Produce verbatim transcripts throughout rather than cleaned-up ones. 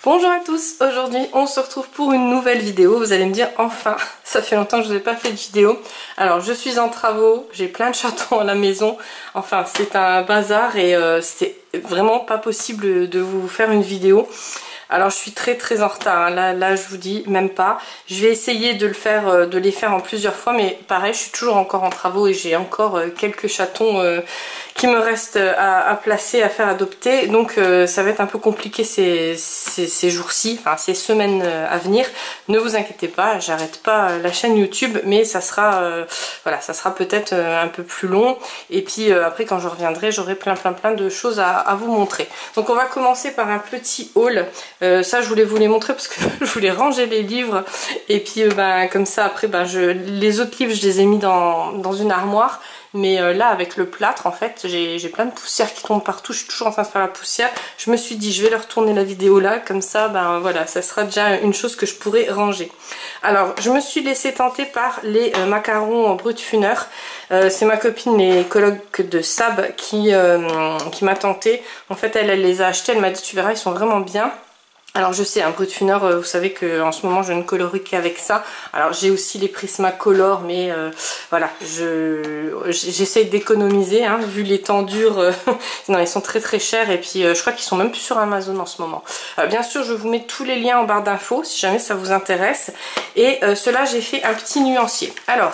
Bonjour à tous, aujourd'hui on se retrouve pour une nouvelle vidéo. Vous allez me dire enfin, ça fait longtemps que je n'ai pas fait de vidéo. Alors je suis en travaux, j'ai plein de chatons à la maison, enfin c'est un bazar et euh, c'était vraiment pas possible de vous faire une vidéo. Alors je suis très très en retard, hein. là, là je vous dis même pas. Je vais essayer de le faire, de les faire en plusieurs fois, mais pareil je suis toujours encore en travaux et j'ai encore quelques chatons euh, qui me restent à, à placer, à faire adopter. Donc euh, ça va être un peu compliqué ces, ces, ces jours-ci, enfin ces semaines à venir. Ne vous inquiétez pas, j'arrête pas la chaîne YouTube, mais ça sera, euh, voilà, ça sera peut-être un peu plus long. Et puis euh, après quand je reviendrai, j'aurai plein plein plein de choses à, à vous montrer. Donc on va commencer par un petit haul. Euh, ça je voulais vous les montrer parce que je voulais ranger les livres et puis euh, ben, comme ça après ben, je, les autres livres je les ai mis dans, dans une armoire, mais euh, là avec le plâtre en fait j'ai plein de poussière qui tombe partout, je suis toujours en train de faire la poussière. Je me suis dit je vais leur tourner la vidéo là, comme ça ben voilà, ça sera déjà une chose que je pourrais ranger. Alors je me suis laissée tenter par les euh, macarons Brutfuner. Euh, c'est ma copine, les colocs de Sab qui, euh, qui m'a tenté. En fait elle, elle les a achetés, elle m'a dit tu verras ils sont vraiment bien. Alors je sais, un Brutfuner, vous savez qu'en ce moment je ne colorie qu'avec ça. Alors j'ai aussi les Prismacolor, mais euh, voilà, j'essaie d'économiser, hein, vu les tendures. Euh, non, ils sont très très chers et puis euh, je crois qu'ils sont même plus sur Amazon en ce moment. Euh, bien sûr, je vous mets tous les liens en barre d'infos si jamais ça vous intéresse. Et euh, cela, j'ai fait un petit nuancier. Alors,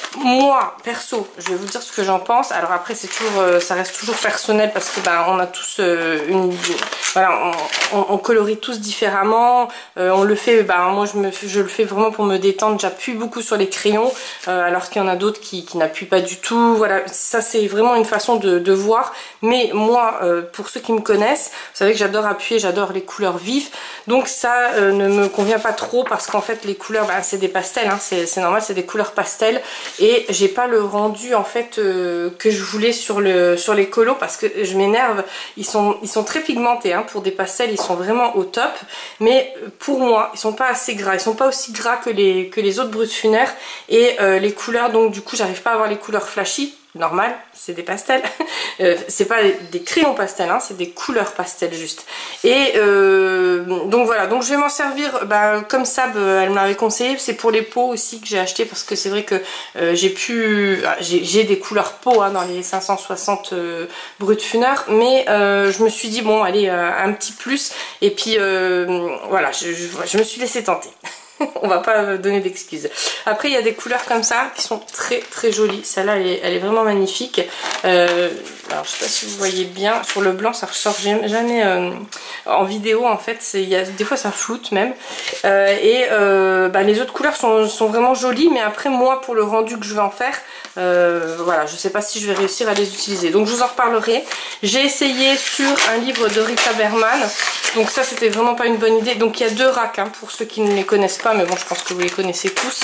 moi, perso, je vais vous dire ce que j'en pense. Alors après, c'est toujours, euh, ça reste toujours personnel parce que bah, on a tous euh, une, voilà, on, on, on colorie tous différemment. différemment, euh, on le fait, bah, moi je, me, je le fais vraiment pour me détendre, j'appuie beaucoup sur les crayons, euh, alors qu'il y en a d'autres qui, qui n'appuient pas du tout, voilà, ça c'est vraiment une façon de, de voir, mais moi, euh, pour ceux qui me connaissent, vous savez que j'adore appuyer, j'adore les couleurs vives, donc ça euh, ne me convient pas trop, parce qu'en fait les couleurs, bah, c'est des pastels, hein, c'est normal, c'est des couleurs pastels, et j'ai pas le rendu en fait euh, que je voulais sur, le, sur les colos, parce que je m'énerve, ils sont, ils sont très pigmentés, hein, pour des pastels, ils sont vraiment au top. Mais pour moi ils sont pas assez gras, ils sont pas aussi gras que les, que les autres Brutfuner et euh, les couleurs, donc du coup j'arrive pas à avoir les couleurs flashy. Normal, c'est des pastels, euh, c'est pas des crayons pastels, hein, c'est des couleurs pastels juste. Et euh, donc voilà, donc je vais m'en servir bah, comme ça, bah, elle m'avait conseillé, c'est pour les pots aussi que j'ai acheté, parce que c'est vrai que euh, j'ai pu, j'ai des couleurs peau, hein, dans les cinq cent soixante euh, Brutfuner, mais euh, je me suis dit bon allez, euh, un petit plus, et puis euh, voilà, je, je, je me suis laissée tenter. On va pas donner d'excuses. Après il y a des couleurs comme ça qui sont très très jolies. Celle-là elle, elle est vraiment magnifique. Euh, alors je sais pas si vous voyez bien. Sur le blanc ça ressort jamais euh, en vidéo en fait. Il y a, des fois ça floute même. Euh, et euh, bah, les autres couleurs sont, sont vraiment jolies. Mais après moi pour le rendu que je vais en faire, euh, voilà, je sais pas si je vais réussir à les utiliser. Donc je vous en reparlerai. J'ai essayé sur un livre de Rita Berman. Donc ça c'était vraiment pas une bonne idée. Donc il y a deux racks, hein, pour ceux qui ne les connaissent pas, mais bon je pense que vous les connaissez tous.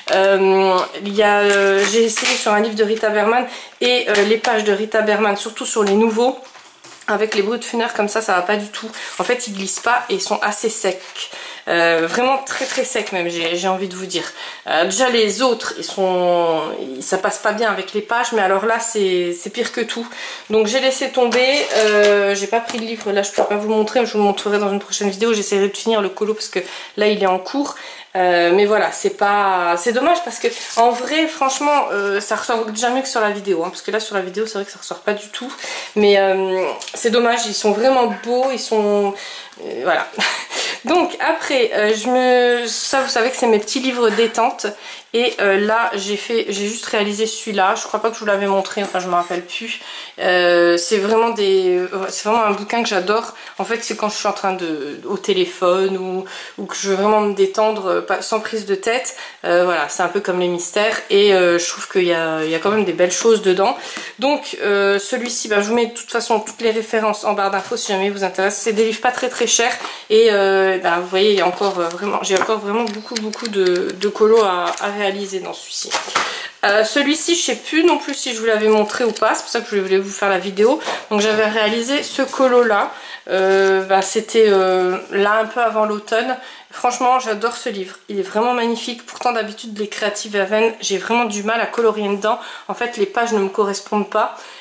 Euh, il y a, euh, j'ai essayé sur un livre de Rita Berman et euh, les pages de Rita Berman, surtout sur les nouveaux. Avec les Brutfuner comme ça, ça va pas du tout. En fait, ils glissent pas et ils sont assez secs. Euh, vraiment très très secs même, j'ai envie de vous dire. Euh, déjà les autres, ils sont, ça passe pas bien avec les pages, mais alors là c'est pire que tout. Donc j'ai laissé tomber. Euh, j'ai pas pris le livre, là je peux pas vous montrer. Je vous le montrerai dans une prochaine vidéo. J'essaierai de finir le colo parce que là il est en cours. Euh, mais voilà, c'est pas, c'est dommage parce que en vrai franchement euh, ça ressort déjà mieux que sur la vidéo, hein, parce que là sur la vidéo c'est vrai que ça ressort pas du tout, mais euh, c'est dommage, ils sont vraiment beaux, ils sont euh, voilà. Donc après euh, je me, ça vous savez que c'est mes petits livres détente. Et euh, là j'ai fait, j'ai juste réalisé celui-là. Je crois pas que je vous l'avais montré, enfin je me rappelle plus. Euh, c'est vraiment des, c'est vraiment un bouquin que j'adore. En fait c'est quand je suis en train de, au téléphone ou, ou que je veux vraiment me détendre pas, sans prise de tête. Euh, voilà, c'est un peu comme les mystères et euh, je trouve qu'il y a, il y a quand même des belles choses dedans. Donc euh, celui-ci, bah, je vous mets de toute façon toutes les références en barre d'infos si jamais il vous intéresse. C'est des livres pas très très chers et euh, bah, vous voyez il y a encore euh, vraiment, j'ai encore vraiment beaucoup beaucoup de, de colos à, à réalisé dans celui-ci. Euh, celui-ci je sais plus non plus si je vous l'avais montré ou pas, c'est pour ça que je voulais vous faire la vidéo. Donc j'avais réalisé ce colo là, euh, bah, c'était euh, là un peu avant l'automne. Franchement j'adore ce livre, il est vraiment magnifique. Pourtant d'habitude les Creative Haven j'ai vraiment du mal à colorier dedans, en fait les pages ne me correspondent pas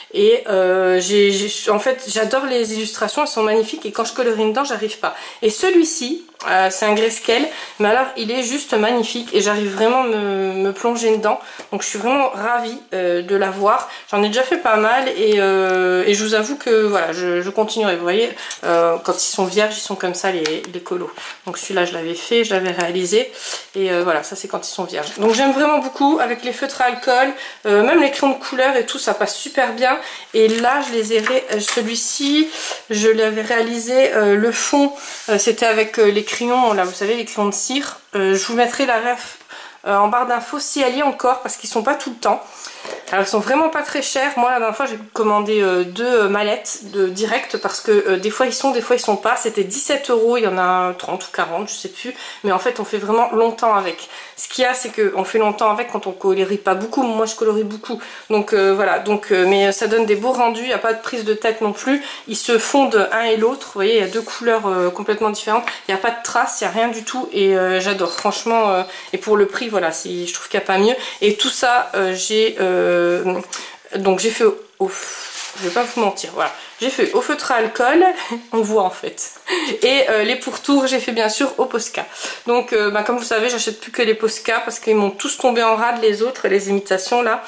et euh, j'ai, j'ai, en fait j'adore les illustrations, elles sont magnifiques et quand je colorie dedans j'arrive pas. Et celui-ci, euh, c'est un grayscale, mais alors il est juste magnifique et j'arrive vraiment à me, me plonger dedans, donc je suis vraiment ravie euh, de l'avoir. J'en ai déjà fait pas mal et, euh, et je vous avoue que voilà, je, je continuerai. Vous voyez, euh, quand ils sont vierges ils sont comme ça les, les colos, donc celui-là je l'avais fait, je l'avais réalisé et euh, voilà, ça c'est quand ils sont vierges. Donc j'aime vraiment beaucoup avec les feutres à alcool, euh, même les crayons de couleur et tout, ça passe super bien. Et là je les ai ré... celui-ci je l'avais réalisé, euh, le fond euh, c'était avec euh, les crayons, là vous savez, les crayons de cire. Euh, je vous mettrai la ref euh, en barre d'infos si elle y est encore, parce qu'ils sont pas tout le temps. Alors ils sont vraiment pas très chers. Moi la dernière fois j'ai commandé euh, deux euh, mallettes de direct parce que euh, des fois ils sont, des fois ils sont pas. C'était dix-sept euros, il y en a trente ou quarante, je sais plus. Mais en fait on fait vraiment longtemps avec. Ce qu'il y a c'est qu'on fait longtemps avec quand on colorie pas beaucoup. Moi je colorie beaucoup. Donc euh, voilà, donc, euh, mais ça donne des beaux rendus, il n'y a pas de prise de tête non plus. Ils se fondent un et l'autre. Vous voyez, il y a deux couleurs euh, complètement différentes. Il n'y a pas de traces, il n'y a rien du tout. Et euh, j'adore franchement. Euh, et pour le prix, voilà, je trouve qu'il n'y a pas mieux. Et tout ça, euh, j'ai... Euh, donc j'ai fait au, au, je vais pas vous mentir, voilà, j'ai fait au feutre à alcool, on voit en fait, et euh, les pourtours j'ai fait bien sûr au Posca. Donc euh, bah, comme vous savez j'achète plus que les Posca parce qu'ils m'ont tous tombé en rade, les autres, les imitations là,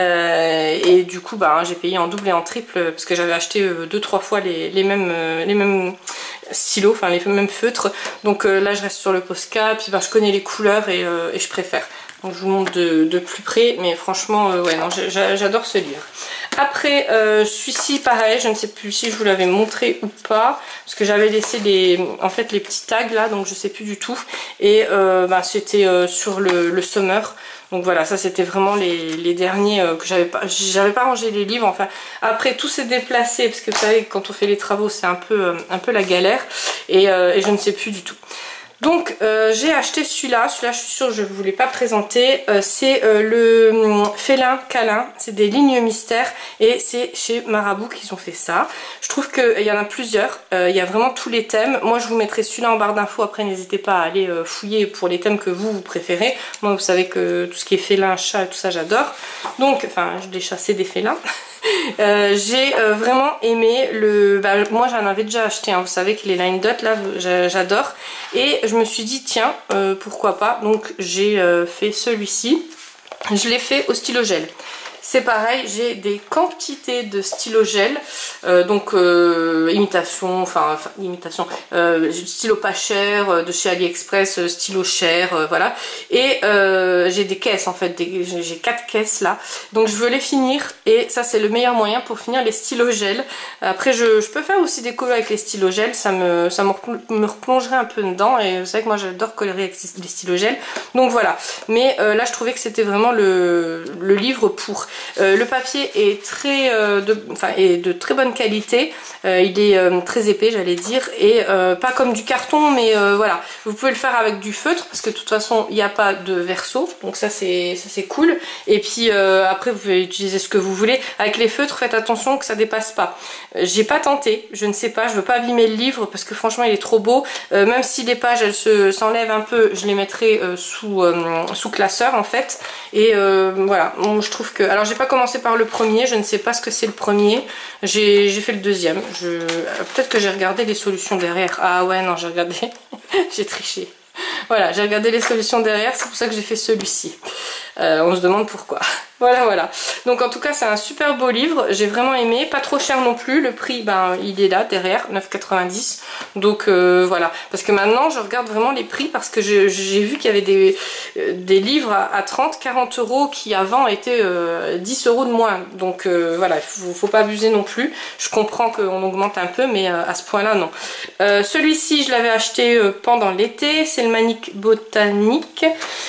euh, et du coup bah, j'ai payé en double et en triple parce que j'avais acheté euh, deux trois fois les, les mêmes euh, les mêmes stylos, enfin les mêmes feutres. Donc euh, là je reste sur le Posca, puis bah, je connais les couleurs et, euh, et je préfère. Donc je vous montre de, de plus près, mais franchement, euh, ouais, non, j'adore ce livre. Après, euh, celui-ci, pareil, je ne sais plus si je vous l'avais montré ou pas, parce que j'avais laissé les, en fait, les petits tags là, donc je sais plus du tout. Et euh, bah, c'était euh, sur le, le summer. Donc voilà, ça c'était vraiment les, les derniers euh, que j'avais pas, j'avais pas rangé les livres. Enfin, après tout s'est déplacé, parce que vous savez, quand on fait les travaux, c'est un peu, euh, un peu la galère. Et, euh, et je ne sais plus du tout. Donc euh, j'ai acheté celui-là, celui-là je suis sûre que je ne vous l'ai pas présenté, euh, c'est euh, le hum, Félin Câlin, c'est des lignes mystères et c'est chez Marabout qu'ils ont fait ça. Je trouve qu'il y en a plusieurs, euh, il y a vraiment tous les thèmes. Moi je vous mettrai celui-là en barre d'infos, après n'hésitez pas à aller euh, fouiller pour les thèmes que vous, vous préférez. Moi vous savez que tout ce qui est félin, chat et tout ça j'adore. Donc, enfin je l'ai chassé des félins. Euh, j'ai euh, vraiment aimé le... Bah, moi j'en avais déjà acheté, hein. Vous savez que les line dot là j'adore. Et je me suis dit tiens euh, pourquoi pas. Donc j'ai euh, fait celui-ci. Je l'ai fait au stylo gel. C'est pareil, j'ai des quantités de stylo gel, euh, donc euh, imitation, enfin, enfin imitation, euh, stylo pas cher, euh, de chez AliExpress, euh, stylo cher, euh, voilà. Et euh, j'ai des caisses en fait, j'ai quatre caisses là, donc je veux les finir et ça c'est le meilleur moyen pour finir les stylos gel. Après je, je peux faire aussi des colos avec les stylos gel, ça me, ça me, me replongerait un peu dedans et vous savez que moi j'adore colorer avec les stylos gel, donc voilà. Mais euh, là je trouvais que c'était vraiment le, le livre pour... Euh, le papier est très, euh, de, enfin, est de très bonne qualité, euh, il est euh, très épais j'allais dire, et euh, pas comme du carton, mais euh, voilà, vous pouvez le faire avec du feutre, parce que de toute façon il n'y a pas de verso, donc ça c'est cool, et puis euh, après vous pouvez utiliser ce que vous voulez. Avec les feutres faites attention que ça dépasse pas. Euh, j'ai pas tenté, je ne sais pas, je veux pas abîmer le livre, parce que franchement il est trop beau, euh, même si les pages elles se s'enlèvent un peu, je les mettrai euh, sous, euh, sous classeur en fait, et euh, voilà, bon, je trouve que, alors j'ai pas commencé par le premier, je ne sais pas ce que c'est le premier, j'ai fait le deuxième, je... peut-être que j'ai regardé les solutions derrière. Ah ouais non, j'ai regardé, j'ai triché. Voilà, j'ai regardé les solutions derrière, c'est pour ça que j'ai fait celui-ci. Euh, on se demande pourquoi. Voilà, voilà. Donc en tout cas, c'est un super beau livre. J'ai vraiment aimé. Pas trop cher non plus. Le prix, ben, il est là, derrière, neuf quatre-vingt-dix. Donc euh, voilà. Parce que maintenant, je regarde vraiment les prix parce que j'ai vu qu'il y avait des, euh, des livres à, à trente, quarante euros qui avant étaient euh, dix euros de moins. Donc euh, voilà, il faut, faut pas abuser non plus. Je comprends qu'on augmente un peu, mais euh, à ce point-là, non. Euh, Celui-ci, je l'avais acheté euh, pendant l'été. C'est le Manic Botanique.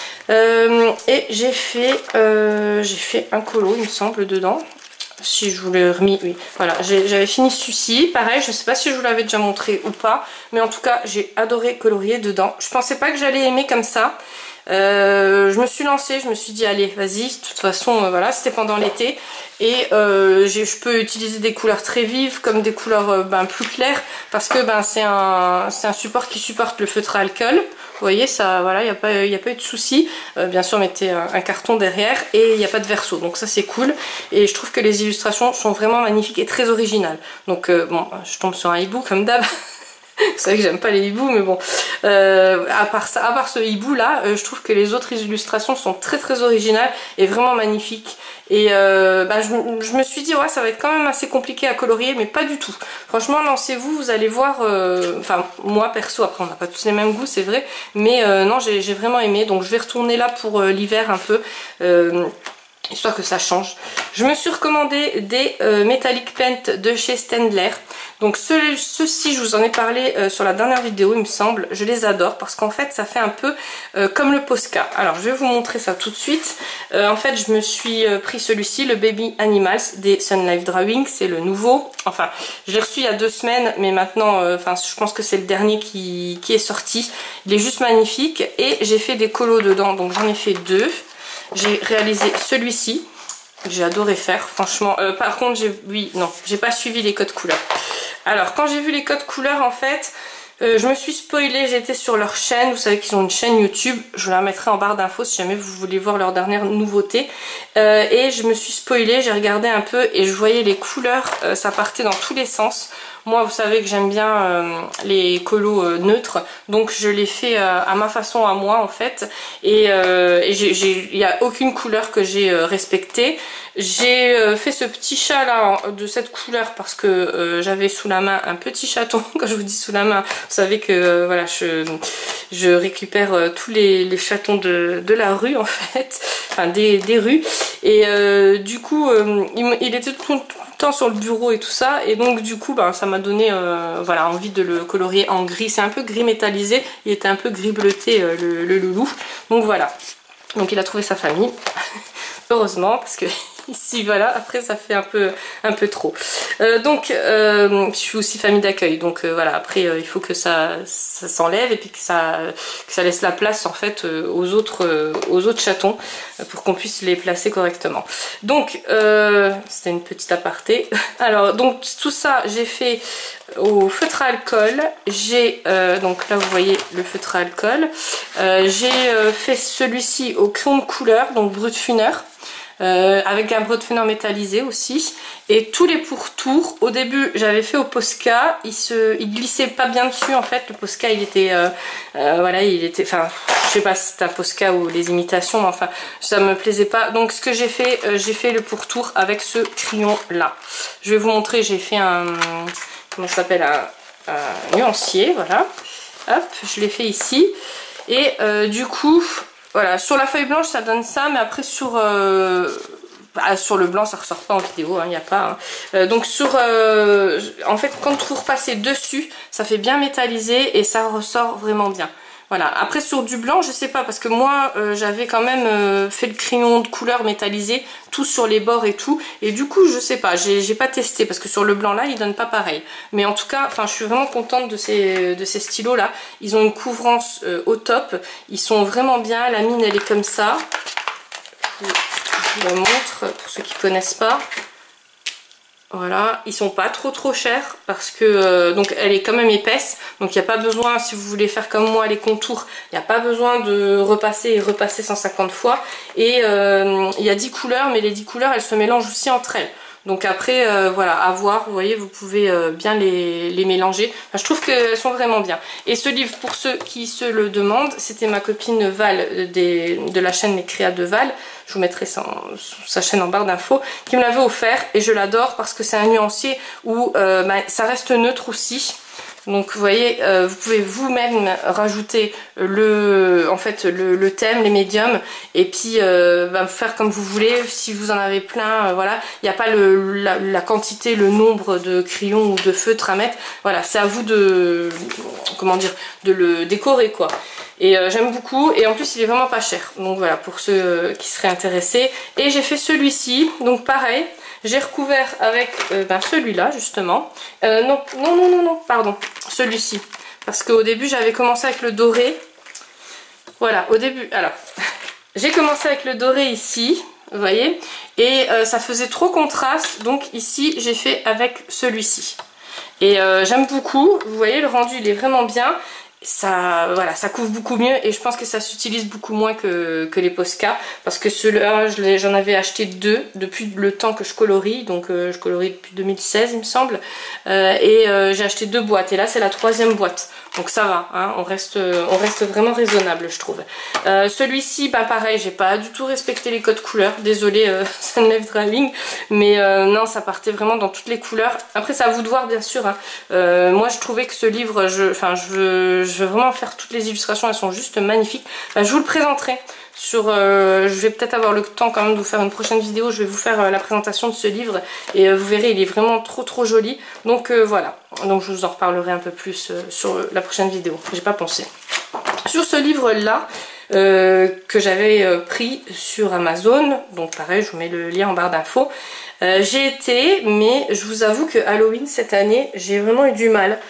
Euh, et j'ai fait, euh, j'ai fait un colo, il me semble, dedans. Si je vous l'ai remis, oui. Voilà, j'avais fini celui-ci. Pareil, je sais pas si je vous l'avais déjà montré ou pas. Mais en tout cas, j'ai adoré colorier dedans. Je pensais pas que j'allais aimer comme ça. Euh, je me suis lancée, je me suis dit allez vas-y, de toute façon euh, voilà, c'était pendant l'été et euh, je peux utiliser des couleurs très vives comme des couleurs euh, ben, plus claires parce que ben, c'est un, c'est un support qui supporte le feutre à alcool. Vous voyez, ça, voilà, il n'y a pas, il n'y a pas eu de souci. Euh, bien sûr, mettez un, un carton derrière et il n'y a pas de verso, donc ça c'est cool. Et je trouve que les illustrations sont vraiment magnifiques et très originales. Donc euh, bon, je tombe sur un hibou comme d'hab. Vous savez que j'aime pas les hiboux, mais bon, euh, à part ça, à part ce hibou là, euh, je trouve que les autres illustrations sont très très originales et vraiment magnifiques. Et euh, bah, je, je me suis dit ouais, ça va être quand même assez compliqué à colorier, mais pas du tout. Franchement, lancez-vous, vous allez voir. Euh, enfin, moi perso, après on n'a pas tous les mêmes goûts, c'est vrai, mais euh, non, j'ai vraiment aimé. Donc je vais retourner là pour euh, l'hiver un peu. Euh, histoire que ça change. Je me suis recommandé des euh, Metallic Paint de chez Staedtler. Donc ceux-ci, ceux je vous en ai parlé euh, sur la dernière vidéo, il me semble. Je les adore parce qu'en fait ça fait un peu euh, comme le Posca. Alors je vais vous montrer ça tout de suite. Euh, en fait je me suis euh, pris celui-ci, le Baby Animals des Sun Life Drawing. C'est le nouveau. Enfin je l'ai reçu il y a deux semaines, mais maintenant euh, enfin, je pense que c'est le dernier qui, qui est sorti. Il est juste magnifique et j'ai fait des colos dedans. Donc j'en ai fait deux. J'ai réalisé celui-ci, que j'ai adoré faire, franchement. Euh, par contre, j'ai oui, non, j'ai pas suivi les codes couleurs. Alors, quand j'ai vu les codes couleurs, en fait, euh, je me suis spoilée, j'étais sur leur chaîne. Vous savez qu'ils ont une chaîne YouTube, je vous la mettrai en barre d'infos si jamais vous voulez voir leur dernière nouveauté. Euh, et je me suis spoilée, j'ai regardé un peu et je voyais les couleurs, euh, ça partait dans tous les sens. Moi, vous savez que j'aime bien euh, les colos euh, neutres, donc je l'ai fait euh, à ma façon, à moi en fait. Et euh, il n'y a aucune couleur que j'ai euh, respectée. J'ai euh, fait ce petit chat là de cette couleur parce que euh, j'avais sous la main un petit chaton. Quand je vous dis sous la main, vous savez que euh, voilà, je, je récupère euh, tous les, les chatons de, de la rue en fait, enfin des, des rues. Et euh, du coup, euh, il, il était tout, tout temps sur le bureau et tout ça, et donc du coup ben, ça m'a donné euh, voilà, envie de le colorier en gris. C'est un peu gris métallisé, il était un peu gris bleuté euh, le, le loulou, donc voilà. Donc il a trouvé sa famille heureusement, parce que ici voilà, après ça fait un peu un peu trop. Euh, donc euh, je suis aussi famille d'accueil, donc euh, voilà, après euh, il faut que ça, ça s'enlève et puis que ça, que ça laisse la place en fait euh, aux autres euh, aux autres chatons euh, pour qu'on puisse les placer correctement. Donc euh, c'était une petite aparté. Alors donc tout ça j'ai fait au feutre à alcool. J'ai euh, donc là vous voyez le feutre à alcool. Euh, j'ai euh, fait celui-ci au crayon de couleur, donc brut funner. Euh, avec un brut-funner métallisé aussi, et tous les pourtours au début j'avais fait au Posca, il se il glissait pas bien dessus en fait. Le Posca il était euh, euh, voilà, il était, enfin je sais pas si c'est un Posca ou les imitations, mais enfin ça me plaisait pas, donc ce que j'ai fait, euh, j'ai fait le pourtour avec ce crayon là. Je vais vous montrer, j'ai fait un, comment ça s'appelle, un, un nuancier, voilà, hop, je l'ai fait ici, et euh, du coup voilà, sur la feuille blanche ça donne ça, mais après sur euh, bah, sur le blanc ça ressort pas en vidéo, il hein, n'y a pas. Hein. Euh, donc sur, euh, en fait quand vous repassez dessus, ça fait bien métallisé et ça ressort vraiment bien. Voilà, après sur du blanc je sais pas, parce que moi euh, j'avais quand même euh, fait le crayon de couleur métallisé, tout sur les bords et tout, et du coup je sais pas, j'ai pas testé, parce que sur le blanc là il donne pas pareil. Mais en tout cas, enfin je suis vraiment contente de ces, de ces stylos là, ils ont une couvrance euh, au top, ils sont vraiment bien, la mine elle est comme ça, je vous, je vous la montre pour ceux qui connaissent pas. Voilà, ils sont pas trop trop chers parce que euh, donc elle est quand même épaisse, donc il n'y a pas besoin, si vous voulez faire comme moi les contours, il n'y a pas besoin de repasser et repasser cent cinquante fois. Et euh, il y a dix couleurs, mais les dix couleurs elles se mélangent aussi entre elles. Donc après, euh, voilà, à voir, vous voyez, vous pouvez euh, bien les, les mélanger. Enfin, je trouve qu'elles sont vraiment bien. Et ce livre, pour ceux qui se le demandent, c'était ma copine Val des, de la chaîne Les Créas de Val. Je vous mettrai sa, sa chaîne en barre d'infos, qui me l'avait offert. Et je l'adore parce que c'est un nuancier où euh, bah, ça reste neutre aussi. Donc vous voyez, euh, vous pouvez vous-même rajouter le, en fait, le, le thème, les médiums, et puis euh, bah, faire comme vous voulez. Si vous en avez plein, euh, voilà, il n'y a pas le, la, la quantité, le nombre de crayons ou de feutres à mettre. Voilà, c'est à vous de, comment dire, de le décorer quoi. Et euh, j'aime beaucoup, et en plus il est vraiment pas cher. Donc voilà, pour ceux euh, qui seraient intéressés. Et j'ai fait celui-ci, donc pareil. J'ai recouvert avec euh, ben celui-là justement. Euh, non, non, non, non, non, pardon, celui-ci. Parce qu'au début j'avais commencé avec le doré. Voilà, au début, alors, j'ai commencé avec le doré ici, vous voyez, et euh, ça faisait trop contraste, donc ici j'ai fait avec celui-ci. Et euh, j'aime beaucoup, vous voyez, le rendu il est vraiment bien. Ça, voilà, ça couvre beaucoup mieux et je pense que ça s'utilise beaucoup moins que, que les Posca, parce que ceux-là j'en avais acheté deux depuis le temps que je colorie, donc euh, je colorie depuis deux mille seize il me semble, euh, et euh, j'ai acheté deux boîtes et là c'est la troisième boîte, donc ça va, hein, on, reste, on reste vraiment raisonnable je trouve. Euh, celui-ci, bah pareil, j'ai pas du tout respecté les codes couleurs, désolé euh, Sunlife Drawing, mais euh, non, ça partait vraiment dans toutes les couleurs. Après c'est à vous de voir bien sûr, hein. euh, moi je trouvais que ce livre, je, enfin je veux Je veux vraiment faire toutes les illustrations, elles sont juste magnifiques. Enfin, je vous le présenterai sur... Euh, je vais peut-être avoir le temps quand même de vous faire une prochaine vidéo. Je vais vous faire euh, la présentation de ce livre et euh, vous verrez, il est vraiment trop trop joli. Donc euh, voilà, donc je vous en reparlerai un peu plus euh, sur la prochaine vidéo. J'ai pas pensé. Sur ce livre-là, euh, que j'avais euh, pris sur Amazon, donc pareil, je vous mets le lien en barre d'infos. Euh, j'ai été, mais je vous avoue que Halloween cette année, j'ai vraiment eu du mal.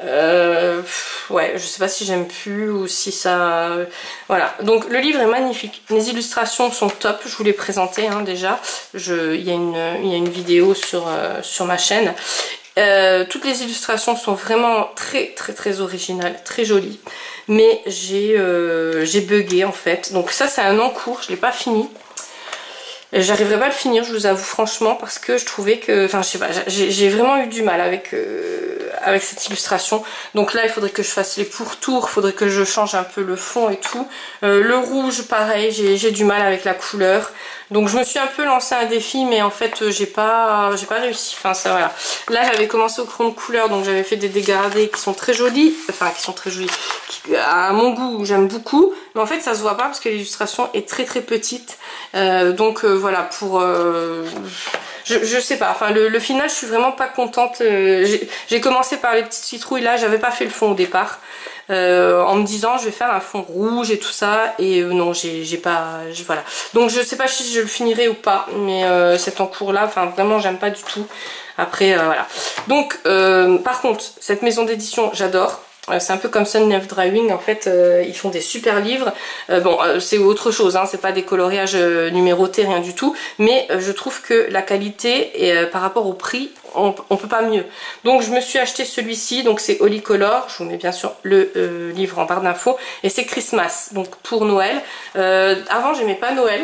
Euh, ouais, je sais pas si j'aime plus ou si ça... Voilà, donc le livre est magnifique. Les illustrations sont top, je vous les présentais hein, déjà. Je... Il y a une, il y a une vidéo sur, euh, sur ma chaîne. Euh, toutes les illustrations sont vraiment très très très originales, très jolies. Mais j'ai euh, j'ai bugué en fait. Donc ça c'est un encours, je l'ai pas fini. J'arriverai pas à le finir, je vous avoue franchement, parce que je trouvais que, enfin je sais pas, j'ai vraiment eu du mal avec euh, avec cette illustration. Donc là il faudrait que je fasse les pourtours, il faudrait que je change un peu le fond et tout. Euh, le rouge pareil, j'ai du mal avec la couleur. Donc je me suis un peu lancé un défi, mais en fait j'ai pas j'ai pas réussi. Enfin ça voilà. Là j'avais commencé au crayon de couleur, donc j'avais fait des dégradés qui sont très jolis, enfin qui sont très jolis, qui, à mon goût j'aime beaucoup. Mais en fait ça se voit pas parce que l'illustration est très très petite. Euh, donc euh, voilà pour euh, je, je sais pas, enfin le, le final je suis vraiment pas contente. euh, j'ai commencé par les petites citrouilles là, j'avais pas fait le fond au départ euh, en me disant je vais faire un fond rouge et tout ça, et euh, non j'ai pas, voilà, donc je sais pas si je le finirai ou pas, mais euh, cet encours là, enfin vraiment j'aime pas du tout. Après euh, voilà, donc euh, par contre cette maison d'édition j'adore. C'est un peu comme Sunlife Drawing, en fait, euh, ils font des super livres. Euh, bon, euh, c'est autre chose, hein, c'est pas des coloriages euh, numérotés, rien du tout. Mais euh, je trouve que la qualité, et, euh, par rapport au prix, on, on peut pas mieux. Donc je me suis acheté celui-ci, donc c'est Holycolor. Je vous mets bien sûr le euh, livre en barre d'infos. Et c'est Christmas, donc pour Noël. Euh, avant, j'aimais pas Noël.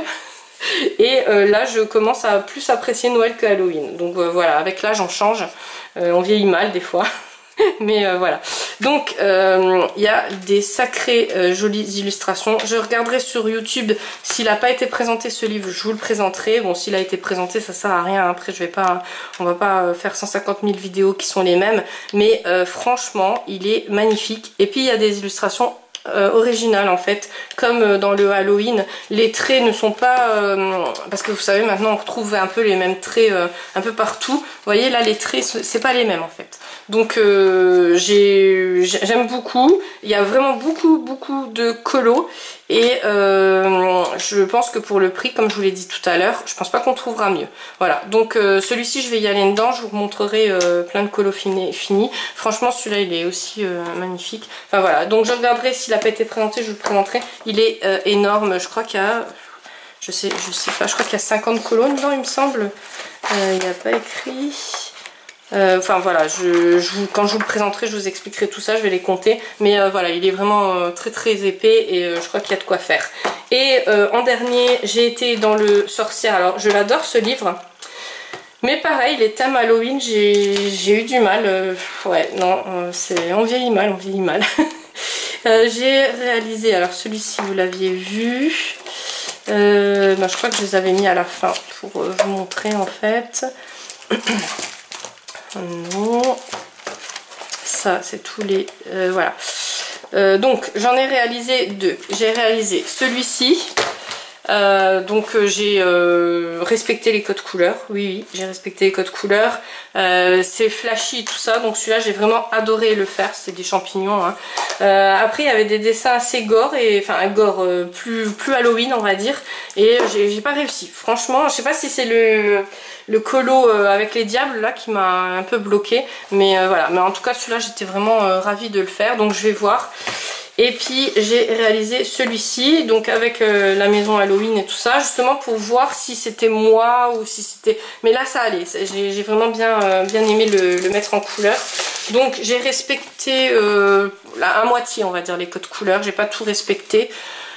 Et euh, là, je commence à plus apprécier Noël que Halloween. Donc euh, voilà, avec l'âge, on change. Euh, on vieillit mal des fois. Mais euh, voilà, donc il euh, y a des sacrées euh, jolies illustrations. Je regarderai sur YouTube s'il n'a pas été présenté ce livre, je vous le présenterai. Bon, s'il a été présenté ça sert à rien, après je vais pas, on va pas faire cent cinquante mille vidéos qui sont les mêmes. Mais euh, franchement il est magnifique. Et puis il y a des illustrations Euh, original en fait, comme dans le Halloween. Les traits ne sont pas euh, parce que vous savez maintenant on retrouve un peu les mêmes traits euh, un peu partout. Vous voyez là les traits c'est pas les mêmes en fait. Donc euh, j'aime beaucoup. Il y a vraiment beaucoup beaucoup de colos et euh, je pense que pour le prix, comme je vous l'ai dit tout à l'heure, je pense pas qu'on trouvera mieux. Voilà, donc euh, celui-ci je vais y aller dedans, je vous montrerai euh, plein de colos finis. Fini. Franchement celui-là il est aussi euh, magnifique. Enfin voilà, donc je regarderai s'il n'a pas été présenté, je vous le présenterai. Il est euh, énorme, je crois qu'il y a, je sais, je sais pas, je crois qu'il y a cinquante colos dedans il me semble. Euh, il n'y a pas écrit... Euh, enfin voilà, je, je vous, quand je vous le présenterai, je vous expliquerai tout ça, je vais les compter. Mais euh, voilà, il est vraiment euh, très très épais et euh, je crois qu'il y a de quoi faire. Et euh, en dernier, j'ai été dans le Sorcière. Alors je l'adore ce livre. Mais pareil, les thèmes Halloween, j'ai eu du mal. Euh, ouais, non, euh, c'est on vieillit mal, on vieillit mal. euh, j'ai réalisé, alors celui-ci vous l'aviez vu. Euh, ben, je crois que je les avais mis à la fin pour euh, vous montrer en fait. Non, ça c'est tous les euh, voilà. Euh, donc j'en ai réalisé deux. J'ai réalisé celui-ci. Euh, donc euh, j'ai euh, respecté les codes couleurs. Oui, oui, j'ai respecté les codes couleurs. Euh, c'est flashy tout ça. Donc celui-là j'ai vraiment adoré le faire. C'est des champignons. Hein. Euh, après il y avait des dessins assez gore et enfin gore euh, plus plus Halloween on va dire. Et j'ai pas réussi. Franchement, je sais pas si c'est le le colo euh, avec les diables là qui m'a un peu bloqué. Mais euh, voilà. Mais en tout cas celui-là j'étais vraiment euh, ravie de le faire. Donc je vais voir. Et puis j'ai réalisé celui-ci, donc avec euh, la maison Halloween et tout ça, justement pour voir si c'était moi ou si c'était... Mais là ça allait, j'ai vraiment bien, euh, bien aimé le, le mettre en couleur. Donc j'ai respecté euh, la, à moitié on va dire les codes couleurs, j'ai pas tout respecté.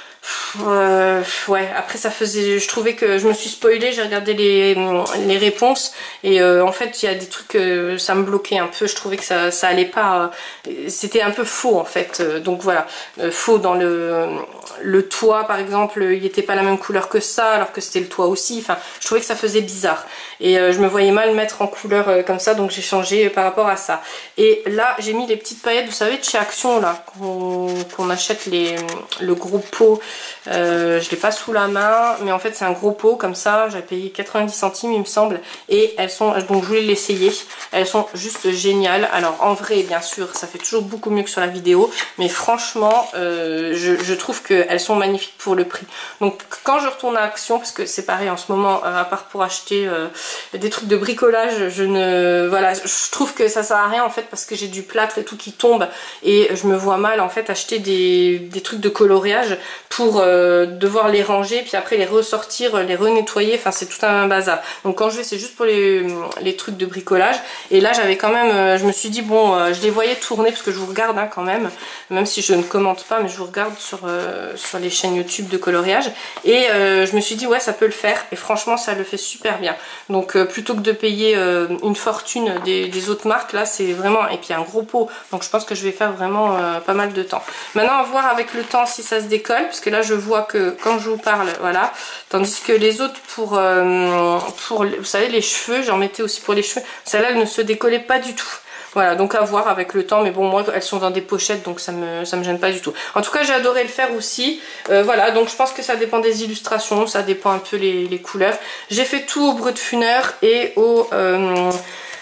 Euh, ouais, après ça faisait, je trouvais que je me suis spoilée, j'ai regardé les, les réponses et euh, en fait il y a des trucs que ça me bloquait un peu, je trouvais que ça, ça allait pas, c'était un peu faux en fait, donc voilà, euh, faux dans le, le toit par exemple, il n'était pas la même couleur que ça alors que c'était le toit aussi, enfin je trouvais que ça faisait bizarre et euh, je me voyais mal mettre en couleur euh, comme ça, donc j'ai changé par rapport à ça. Et là j'ai mis les petites paillettes, vous savez, de chez Action là, qu'on qu'on achète les, le gros pot. Euh, je l'ai pas sous la main, mais en fait c'est un gros pot comme ça, j'ai payé quatre-vingt-dix centimes il me semble, et elles sont, donc je voulais l'essayer, elles sont juste géniales. Alors en vrai bien sûr ça fait toujours beaucoup mieux que sur la vidéo, mais franchement euh, je, je trouve qu'elles sont magnifiques pour le prix. Donc quand je retourne à Action, parce que c'est pareil en ce moment, à part pour acheter euh, des trucs de bricolage, je ne, voilà, je trouve que ça sert à rien en fait, parce que j'ai du plâtre et tout qui tombe et je me vois mal en fait acheter des, des trucs de coloriage pour euh, devoir les ranger puis après les ressortir, les renettoyer, enfin c'est tout un bazar. Donc quand je vais c'est juste pour les, les trucs de bricolage. Et là j'avais quand même, je me suis dit bon, je les voyais tourner parce que je vous regarde hein, quand même, même si je ne commente pas, mais je vous regarde sur, euh, sur les chaînes YouTube de coloriage, et euh, je me suis dit ouais ça peut le faire, et franchement ça le fait super bien. Donc euh, plutôt que de payer euh, une fortune des, des autres marques, là c'est vraiment, et puis un gros pot, donc je pense que je vais faire vraiment euh, pas mal de temps. Maintenant à voir avec le temps si ça se décolle, parce que là je vois que quand je vous parle, voilà, tandis que les autres pour, euh, pour vous savez les cheveux, j'en mettais aussi pour les cheveux, celle-là elle ne se décollait pas du tout. Voilà, donc à voir avec le temps, mais bon moi elles sont dans des pochettes donc ça me, ça me gêne pas du tout. En tout cas j'ai adoré le faire aussi, euh, voilà, donc je pense que ça dépend des illustrations, ça dépend un peu les, les couleurs. J'ai fait tout au brut funeur et au... Euh,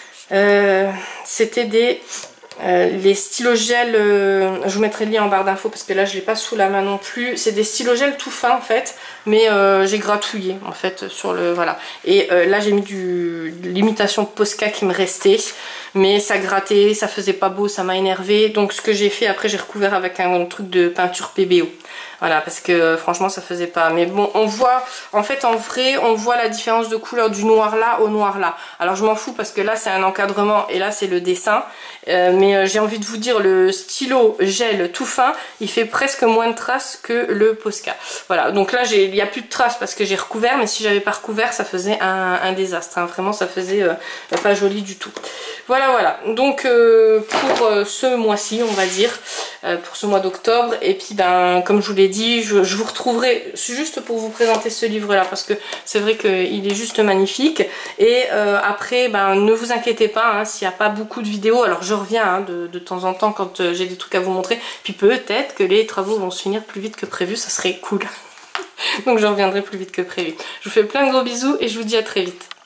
euh, c'était des... Euh, les stylogels, euh, je vous mettrai le lien en barre d'infos parce que là je l'ai pas sous la main non plus. C'est des stylogels tout fins en fait, mais euh, j'ai gratouillé en fait sur le, voilà. Et euh, là j'ai mis du de l'imitation Posca qui me restait, mais ça grattait, ça faisait pas beau, ça m'a énervé. Donc ce que j'ai fait après, j'ai recouvert avec un truc de peinture P B O. Voilà, parce que euh, franchement ça faisait pas. Mais bon, on voit, en fait en vrai, on voit la différence de couleur du noir là au noir là. Alors je m'en fous parce que là c'est un encadrement et là c'est le dessin. Euh, mais euh, j'ai envie de vous dire, le stylo gel tout fin, il fait presque moins de traces que le Posca. Voilà, donc là il n'y a plus de traces parce que j'ai recouvert, mais si j'avais pas recouvert ça faisait un, un désastre. Hein. Vraiment ça faisait euh, pas joli du tout. Voilà, voilà. Donc euh, pour euh, ce mois-ci, on va dire, euh, pour ce mois d'octobre, et puis ben comme je vous l'ai dit, je, je vous retrouverai juste pour vous présenter ce livre-là parce que c'est vrai qu'il est juste magnifique. Et euh, après, ben ne vous inquiétez pas hein, s'il n'y a pas beaucoup de vidéos. Alors je reviens hein, de, de temps en temps quand euh, j'ai des trucs à vous montrer. Puis peut-être que les travaux vont se finir plus vite que prévu, ça serait cool. Donc je reviendrai plus vite que prévu. Je vous fais plein de gros bisous et je vous dis à très vite.